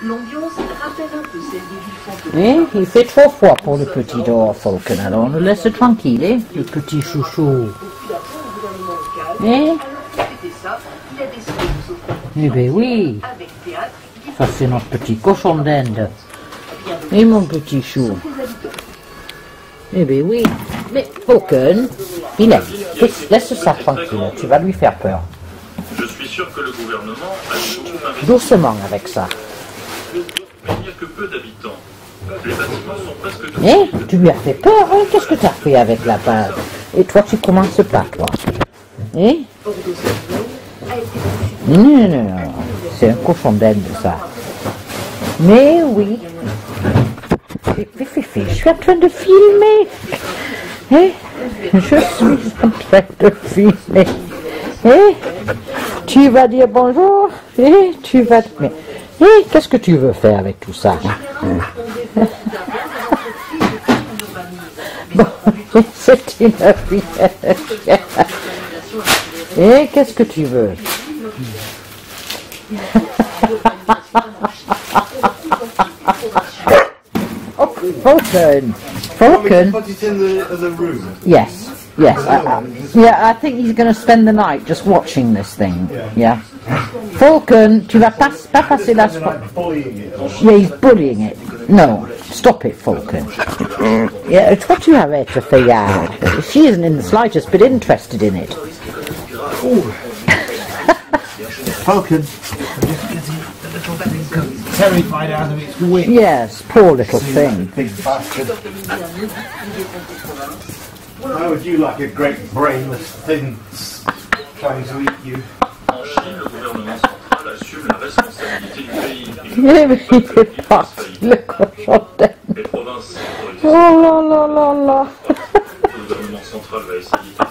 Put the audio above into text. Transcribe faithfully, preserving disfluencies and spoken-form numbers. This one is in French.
L'ambiance rappelle un peu celle des villes fantômes. Eh, il fait trop froid pour le petit dehors, Falcon, alors on le laisse tranquille, eh, le petit chouchou. Eh Eh ben oui, ça c'est notre petit cochon d'Inde. Et mon petit chou. Eh ben oui, mais Falcon, il aime. Laisse, laisse ça tranquille, tu vas lui faire peur. Je suis sûr que le gouvernement a beaucoup investi. Doucement avec ça. Mais il n'y a que peu d'habitants. Les bâtiments sont presque tous. Eh, tu lui as fait peur, hein? Qu'est-ce que tu as fait avec la base? Et toi, tu commences pas, toi. Eh? Non, non, non, non. C'est un cochon d'Inde, ça. Mais oui. Fais, fais, fais, fais. Je suis en train de filmer. Eh? Je suis en train de filmer. Eh? Tu vas dire bonjour? Eh? Tu vas... Mais... Eh? Qu'est-ce que tu veux faire avec tout ça? Bon, c'est une fille. Et qu'est-ce que tu veux? Oh, Falcon! Falcon! Put it in the other room. Yes, yes. I, I, yeah, I think he's going to spend the night just watching this thing. Yeah. Falcon, tu vas pas, pas passer la soirée. Yeah, he's bullying it. No, stop it, Falcon. Yeah, toi tu arrêtes, Fayard. She isn't in the slightest bit interested in it. Falcon. Terrified out of its wits. Yes, poor little thing. Big bastard. How would you like a great brainless thing trying to eat you? En Chine, le gouvernement central assume la responsabilité du pays. Yeah, mais il est parti, le cochon d'Inde. Les provinces centralisées. Oh là là là là. Le gouvernement central va essayer